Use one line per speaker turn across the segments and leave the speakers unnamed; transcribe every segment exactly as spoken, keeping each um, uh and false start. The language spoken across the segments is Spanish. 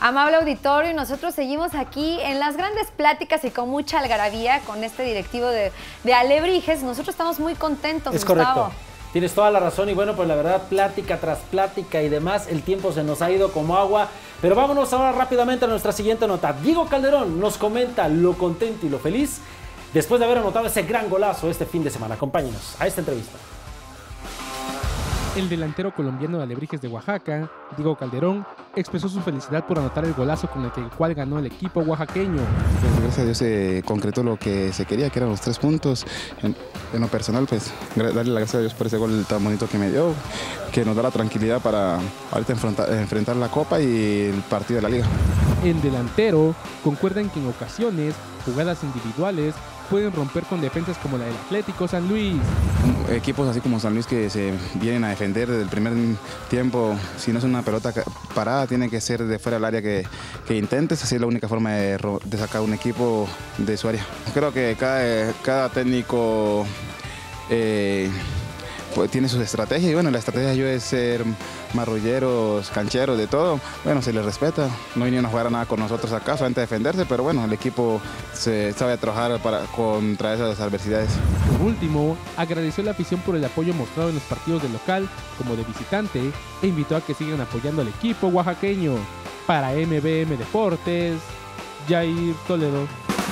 Amable auditorio, y nosotros seguimos aquí en las grandes pláticas y con mucha algarabía con este directivo de, de Alebrijes. Nosotros estamos muy contentos,
Es
Gustavo.
correcto. Tienes toda la razón y bueno, pues la verdad, plática tras plática y demás, el tiempo se nos ha ido como agua. Pero vámonos ahora rápidamente a nuestra siguiente nota. Diego Calderón nos comenta lo contento y lo feliz después de haber anotado ese gran golazo este fin de semana. Acompáñenos a esta entrevista.
El delantero colombiano de Alebrijes de Oaxaca, Diego Calderón, expresó su felicidad por anotar el golazo con el, que, el cual ganó el equipo oaxaqueño.
Pues gracias a Dios se concretó lo que se quería, que eran los tres puntos. En, en lo personal, pues darle las gracias a Dios por ese gol tan bonito que me dio, que nos da la tranquilidad para ahorita enfrentar, enfrentar la Copa y el partido de la Liga.
El delantero concuerda en que en ocasiones jugadas individuales pueden romper con defensas como la del Atlético San Luis.
Equipos así como San Luis que se vienen a defender desde el primer tiempo, si no es una pelota parada, tiene que ser de fuera del área que, que intentes, así es la única forma de, de sacar un equipo de su área. Creo que cada, cada técnico eh, pues tiene sus estrategias y bueno, la estrategia yo es ser marrulleros, cancheros, de todo. Bueno, se les respeta, no vinieron a jugar a nada con nosotros acá, solamente a defenderse, pero bueno, el equipo se sabe trabajar para, contra esas adversidades.
Por último, agradeció a la afición por el apoyo mostrado en los partidos de local como de visitante e invitó a que sigan apoyando al equipo oaxaqueño. Para M B M Deportes, Jair Toledo.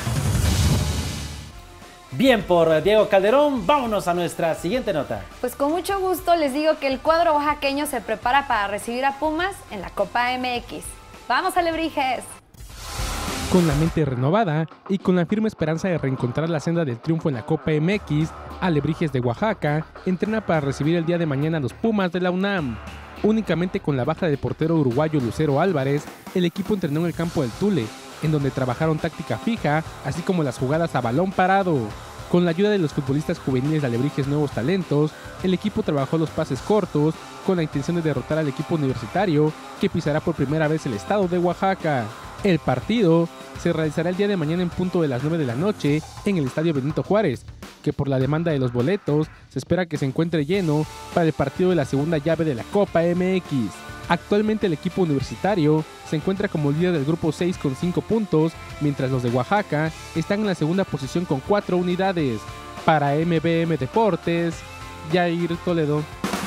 Bien por Diego Calderón, vámonos a nuestra siguiente nota.
Pues con mucho gusto les digo que el cuadro oaxaqueño se prepara para recibir a Pumas en la Copa M X. ¡Vamos, Alebrijes!
Con la mente renovada y con la firme esperanza de reencontrar la senda del triunfo en la Copa M X, Alebrijes de Oaxaca entrena para recibir el día de mañana a los Pumas de la UNAM. Únicamente con la baja del portero uruguayo Lucero Álvarez, el equipo entrenó en el campo del Tule, en donde trabajaron táctica fija, así como las jugadas a balón parado. Con la ayuda de los futbolistas juveniles de Alebrijes Nuevos Talentos, el equipo trabajó los pases cortos, con la intención de derrotar al equipo universitario, que pisará por primera vez el estado de Oaxaca. El partido se realizará el día de mañana en punto de las nueve de la noche en el Estadio Benito Juárez, que por la demanda de los boletos se espera que se encuentre lleno para el partido de la segunda llave de la Copa M X. Actualmente el equipo universitario se encuentra como líder del grupo seis con cinco puntos, mientras los de Oaxaca están en la segunda posición con cuatro unidades. Para M B M Deportes, Jair Toledo.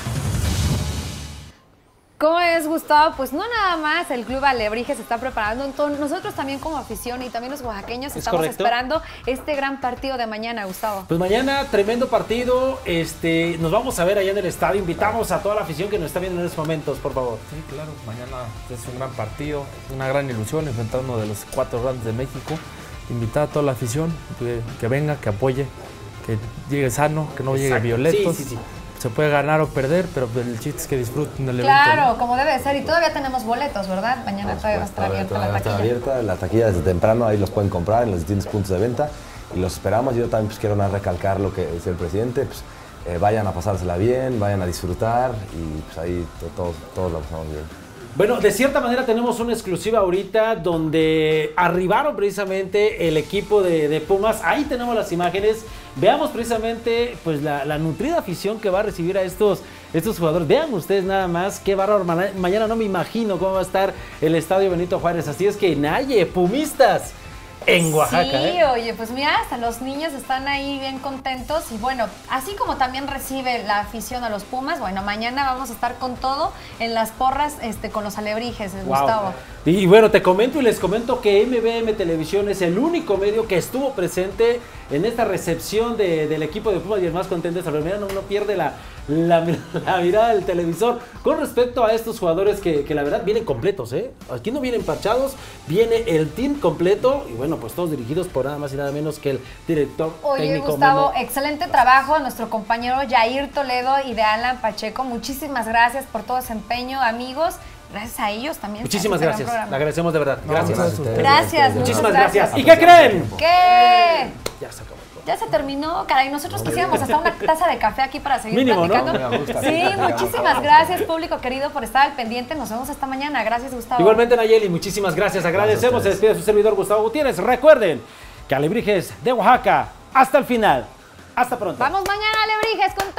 ¿Cómo es, Gustavo? Pues no nada más el Club Alebrijes se está preparando, entonces nosotros también como afición y también los oaxaqueños estamos
correcto.
esperando este gran partido de mañana, Gustavo.
Pues mañana, tremendo partido, este, nos vamos a ver allá en el estadio, invitamos a toda la afición que nos está viendo en estos momentos, por favor.
Sí, claro, mañana es un gran partido, es una gran ilusión enfrentar uno de los cuatro grandes de México. Invitar a toda la afición que, que venga, que apoye, que llegue sano, que no llegue violentos.
Sí, sí, sí.
Se puede ganar o perder, pero el chiste es que disfruten del evento.
Claro,
¿no?
como debe de ser. Y todavía tenemos boletos, ¿verdad? Mañana todavía va a estar abierta la taquilla.
abierta la taquilla desde temprano, ahí los pueden comprar en los distintos puntos de venta y los esperamos. Yo también pues, quiero más recalcar lo que dice el presidente, pues, eh, vayan a pasársela bien, vayan a disfrutar y pues ahí todos, todos lo pasamos bien.
Bueno, de cierta manera tenemos una exclusiva ahorita donde arribaron precisamente el equipo de, de Pumas. Ahí tenemos las imágenes. Veamos precisamente pues la, la nutrida afición que va a recibir a estos, estos jugadores. Vean ustedes nada más qué bárbaro. Mañana no me imagino cómo va a estar el Estadio Benito Juárez. Así es que Naye, pumistas en Oaxaca.
Sí,
¿eh?
oye, pues mira, hasta los niños están ahí bien contentos y bueno, así como también recibe la afición a los Pumas, bueno, mañana vamos a estar con todo en las porras este, con los Alebrijes,
Wow.
Gustavo.
Y bueno, te comento y les comento que M B M Televisión es el único medio que estuvo presente en esta recepción de, del equipo de Pumas y el más contento es mira, no, no pierde la, la, la mirada del televisor con respecto a estos jugadores que, que la verdad vienen completos, ¿eh? Aquí no vienen parchados, viene el team completo y bueno, pues todos dirigidos por nada más y nada menos que el director
Oye,
técnico.
Gustavo,
Memo.
excelente trabajo a nuestro compañero Jair Toledo y de Alan Pacheco. Muchísimas gracias por todo ese empeño, amigos. Gracias a ellos también.
Muchísimas
este
gracias, le agradecemos de verdad. Gracias.
No, gracias,
Gracias.
Muchísimas
gracias.
gracias. ¿Y qué creen?
¿Qué?
Ya se acabó.
Ya se terminó, caray. Nosotros quisiéramos hasta una taza de café aquí para seguir
Mínimo, ¿no?
platicando.
Me gusta.
Sí, muchísimas gracias, público querido, por estar al pendiente. Nos vemos esta mañana. Gracias, Gustavo.
Igualmente, Nayeli, muchísimas gracias. Agradecemos. Se despide su servidor Gustavo Gutiérrez. Recuerden que Alebrijes de Oaxaca hasta el final. Hasta pronto.
Vamos mañana, Alebrijes, con